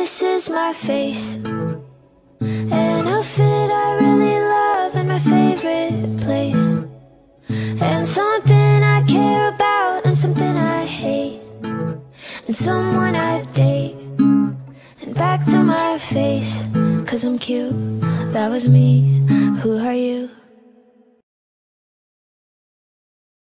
this is my face, and a fit I really love in my favorite place, and something I care about and something I hate, and someone I date, and back to my face, 'cause I'm cute, that was me, who are you?